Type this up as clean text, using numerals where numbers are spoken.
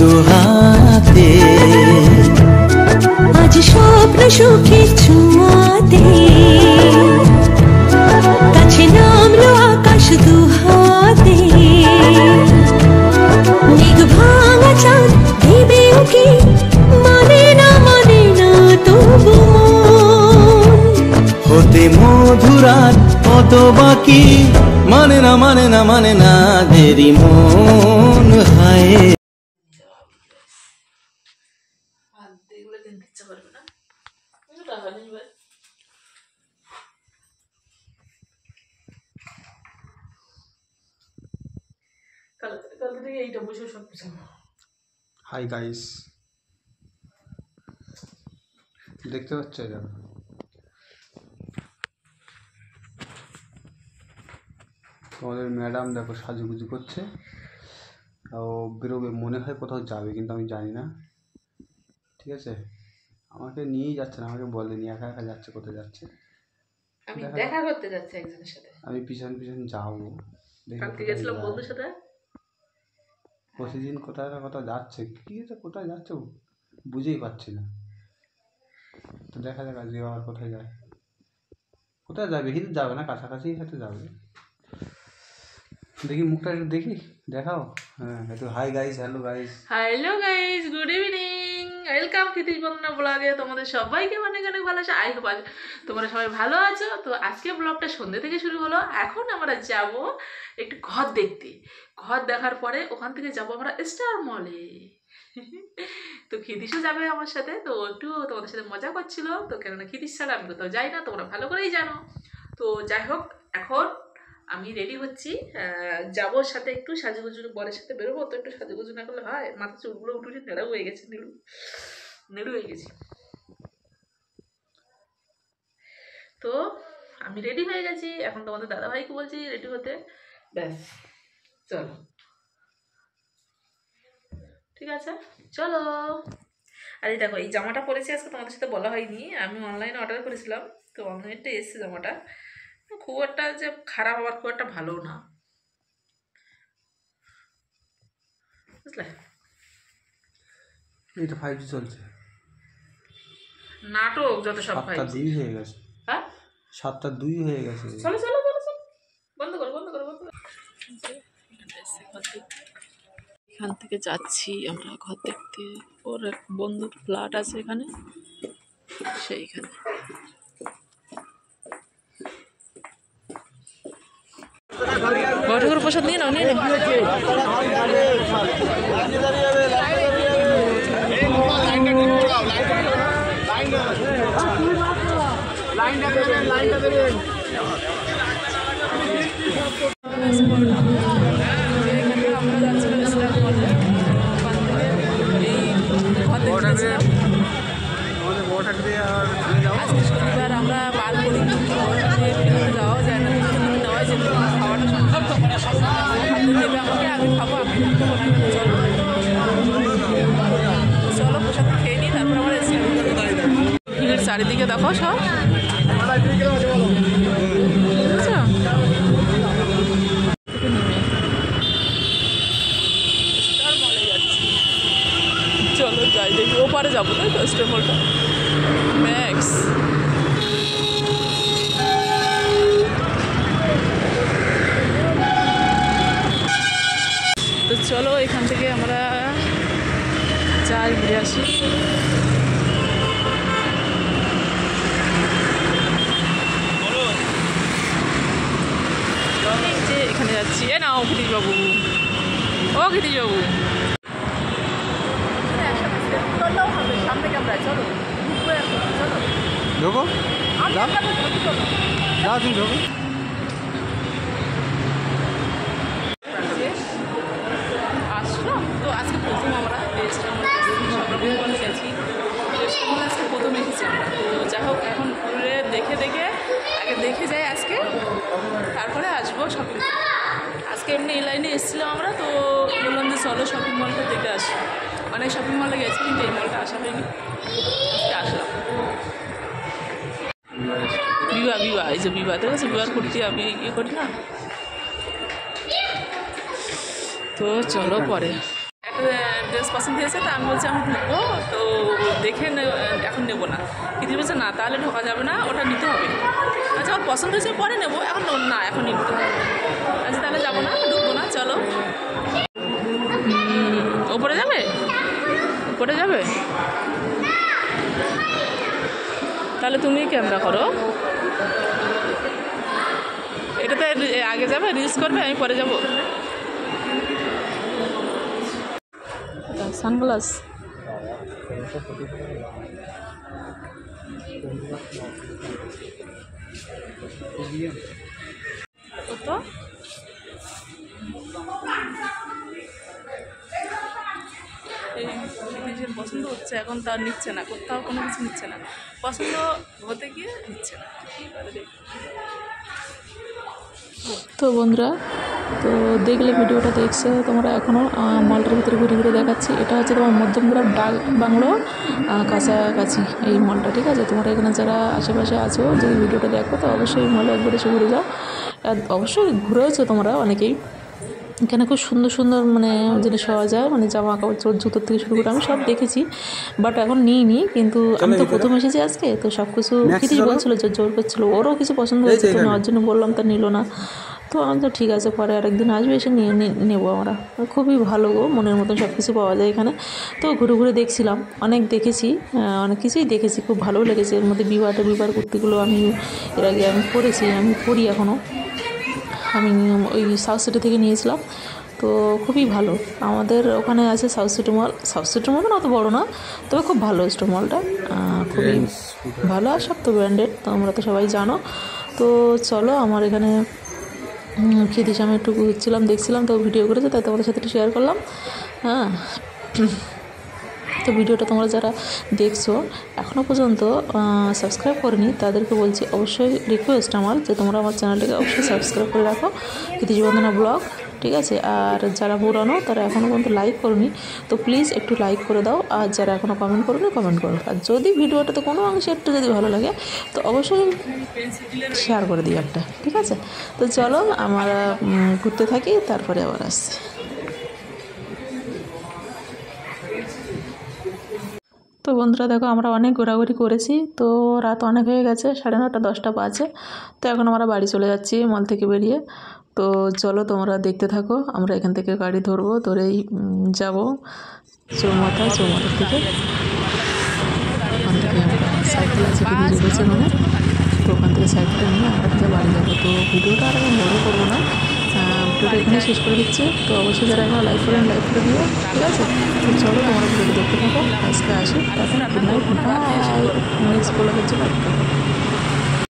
দুহাতে, আজ স্বপ্ন সুখের ছোঁয়াতে কাছে নামলো আকাশ দুহাতে। মেঘ ভাঙা চাঁদ ভেবেও কি মানে না তবু হতে মধুরাত কত বাকি, মানে না দেরি মন হায়। হাই গাইস, দেখতে পাচ্ছ এটা তোমাদের ম্যাডাম দেখো সাজুগুজু করছে, ও বেরোবে মনে হয় কোথাও যাবে, কিন্তু আমি জানি না। ঠিক আছে, আমাকে নিয়েই যাচ্ছে না, আমাকে বলেনি, একা একা যাচ্ছে। কোথায় যাচ্ছে? আমি দেখা করতে যাচ্ছি একজনের সাথে। আমি পিছন পিছন যাবো, কালকে গেছিলাম বন্ধুর সাথে। প্রতিদিন কোথায় না কোথাও যাচ্ছে, কি কোথায় যাচ্ছে বুঝেই পাচ্ছি না। তো দেখা যাক আজকে আবার কোথায় যায়। কোথায় যাবে? বেশি দূর যাবে না, কাছাকাছি হয়তো যাবে। দেখি মুখটা একটু দেখি, দেখাও। হ্যাঁ, একটু hi guys, hello guys. Hello guys, good evening, welcome Kshitish Bandana ব্লগে। তোমাদের সবাইকে অনেক অনেক ভালোবাসা। আই হোপ তোমরা সবাই ভালো আছো। তো আজকে ব্লগটা সন্ধ্যে থেকে শুরু হলো। এখন আমরা যাব একটু ঘর দেখতে। ঘর দেখার পরে ওখান থেকে যাব আমরা স্টার মলে। তো ক্ষিতিশও যাবে আমার সাথে, তো একটু তোমাদের সাথে মজা করছিল। তো কেননা ক্ষিতিশ ছাড়া আমি কোথাও যাই না, তোমরা ভালো করেই জানো। তো যাই হোক, এখন আমি রেডি হচ্ছি, যাবো সাথে একটু সাজুগুজু, বরের সাথে বেরোবো। তো একটু সাজুগুজু না করলে হয়? মাথা চুলগুলো উঠে নেড়া হয়ে গেছে, নেড়ু হয়ে গেছি। তো আমি রেডি হয়ে গেছি, এখন তোমাদের দাদাভাইকে বলছি রেডি হতে। ব্যাস, চলো, ঠিক আছে, চলো। আর এই দেখো, এই জামাটা পরেছি আজকে, তোমাদের সাথে বলা হয়নি, আমি অনলাইনে অর্ডার করেছিলাম। তো অনলাইনটা এসছে জামাটা, খুব একটা যে খারাপ আবার খুব একটা ভালো না, বুঝলে? এটা 5G চলছে, নাটক যত সব 7:02 হয়ে গেছে। হ্যাঁ, 7:02 হয়ে গেছে। চলো চলো চলো চলো, বন্ধ করো বন্ধ করো বন্ধ করো। এখান থেকে যাচ্ছি আমরা ঘর দেখতে। ওর এক বন্ধুর ফ্ল্যাট আছে এখানে, সেইখানে। বড় প্রসাদ নিয়ে নাও, নিয়ে নাও। শনিবার আমরা বার করি, যাওয়া যায় না, নেওয়া যেতে খাওয়াটা সম্ভব দেবে আমাকে, আমি খাবো, আমি চলো প্রসাদ খেয়ে নিই, তারপর আমরা ভিড় চারিদিকে দেখো সব। চলো যাই, দেখি ওপারে যাবো, তাই তো স্টার মলটা ম্যাক্স। তো চলো এখান থেকে আমরা যাই, ঘুরে আসি। যে এখানে যাচ্ছি, এ নাও ক্ষিতিশ বাবু, ও ক্ষিতিশ বাবু, সামনে ক্যামেরা, চলো চলো ঢোকো, যাও যাও, তুমি ঢোকো। আসলো তো আজকে প্রথম আমরা সব রকম করে গেছি, আজকে প্রথম এসেছি আমরা। তো যাই হোক, এখন ঘুরে দেখে আগে দেখে যাই আজকে, তারপরে আসবো শপিং। আজকে এমনি এই লাইনে এসেছিলাম আমরা, তো বললাম যে চলো শপিং মলটা দেখে আসি। অনেক শপিং মলে গেছি, কিন্তু এই মলটা আসা হয়নি, আজকে আসলাম। বিবাহ এই যে বিবাহ, ঠিক আছে, বিবাহ করতে আমি ইয়ে করি না। তো চলো পরে একটা ড্রেস পছন্দ হয়েছে, তো আমি বলছি আমি ঢুকবো, তো দেখে এখন নেবো না। কিন্তু বলছে না তাহলে ঢোকা যাবে না, ওটা নিতে হবে। আচ্ছা ওর পছন্দ হয়েছে পরে নেবো, এখন না এখন নিতে হবে। আচ্ছা তাহলে যাবো না, ঢুকবো না, চলো। ওপরে যাবে, ওপরে যাবে, তাহলে তুমি ক্যামেরা করো। এটাতে আগে যাবে, রিলস করবে, আমি পরে যাবো। সানগ্লাস তো এই নিজের পছন্দ হচ্ছে, এখন তার নিচ্ছে না, কোথাও কোনো কিছু নিচ্ছে না, পছন্দ হতে গিয়ে নিচ্ছে না। তো বন্ধুরা, তো দেখলে ভিডিওটা দেখছো তোমরা, এখনও মলটার ভিতরে ঘুরে ঘুরে দেখাচ্ছি। এটা হচ্ছে তোমার মধ্যমগ্রাম ডাক বাংলো কাছাকাছি এই মলটা, ঠিক আছে। তোমরা এখানে যারা আশেপাশে আছো, যদি ভিডিওটা দেখো তো অবশ্যই মলে একবার এসে ঘুরে যাও। আর অবশ্যই ঘুরেওছো তোমরা অনেকেই। এখানে খুব সুন্দর সুন্দর মানে জিনিস পাওয়া যায়, মানে জামা কাপড় জুতোর থেকে শুরু করে আমি সব দেখেছি, বাট এখন নিইনি। কিন্তু আমি তো প্রথম এসেছি আজকে, তো সব কিছু কিছু বলছিলো, জোর করছিলো, ওরও কিছু পছন্দ হয়েছে, তো নেওয়ার জন্য বললাম, তা নিল না। তো আমি তো ঠিক আছে, পরে আরেকদিন আসবে, এসে নিয়ে নেবো আমরা। খুবই ভালো গো, মনের মতন সব কিছু পাওয়া যায় এখানে। তো ঘুরে ঘুরে দেখছিলাম, অনেক দেখেছি, অনেক কিছুই দেখেছি, খুব ভালোও লেগেছে। এর মধ্যে বিবাহ কুর্তিগুলো আমি এর আগে আমি পরেছি, আমি পরি এখনও। আমি ওই সাউথ সিটি থেকে নিয়েছিলাম, তো খুবই ভালো। আমাদের ওখানে আছে South City Mall, South City Mall অত বড়ো না, তবে খুব ভালো স্টোর মলটা, খুবই ভালো। আর সব তো ব্র্যান্ডেড, তো আমরা তো সবাই জানো। তো চলো, আমার এখানে খেতে আমি একটু ঘুরছিলাম, দেখছিলাম, তো ভিডিও করেছে, তাই তোমাদের সাথে একটু শেয়ার করলাম। হ্যাঁ, তো ভিডিওটা তোমরা যারা দেখছো এখনও পর্যন্ত সাবস্ক্রাইব করেনি, তাদেরকে বলছি, অবশ্যই রিকোয়েস্ট আমার, যে তোমরা আমার চ্যানেলটাকে অবশ্যই সাবস্ক্রাইব করে রাখো, কৃতিজ বন্দনা ব্লগ, ঠিক আছে। আর যারা পুরানো তারা এখনও পর্যন্ত লাইক করনি, তো প্লিজ একটু লাইক করে দাও। আর যারা এখনও কমেন্ট করোনি, কমেন্ট করো। আর যদি ভিডিওটাতে কোনো অংশে একটু যদি ভালো লাগে, তো অবশ্যই শেয়ার করে দিই একটা, ঠিক আছে। তো চলো আমরা ঘুরতে থাকি, তারপরে আবার আসছি। তো বন্ধুরা দেখো, আমরা অনেক ঘোরাঘুরি করেছি, তো রাত অনেক হয়ে গেছে, 9:30 10টা বাজে। তো এখন আমরা বাড়ি চলে যাচ্ছি মল থেকে বেরিয়ে। তো চলো তোমরা দেখতে থাকো, আমরা এখান থেকে গাড়ি ধরবো, ধরেই যাবো চৌমাথা থেকে। ওখান থেকে আমরা সাইকেল আছে কিছু জুড়েছে মানে, তো ওখান থেকে সাইকেলটা নিয়ে আমরা বাড়ি যাবো। তো ভিডিওটা আর আমি বড় করবো না, ভিডিওটা এখানে শেষ করে দিচ্ছি। তো অবশ্যই যারা এখন লাইক করে দিও, ঠিক আছে। তো চলো তোমরা ভিডিওটা দেখতে থাকো, আজকে আসি, তারপর গুড নাইট, নেক্সট ব্লগের জন্য।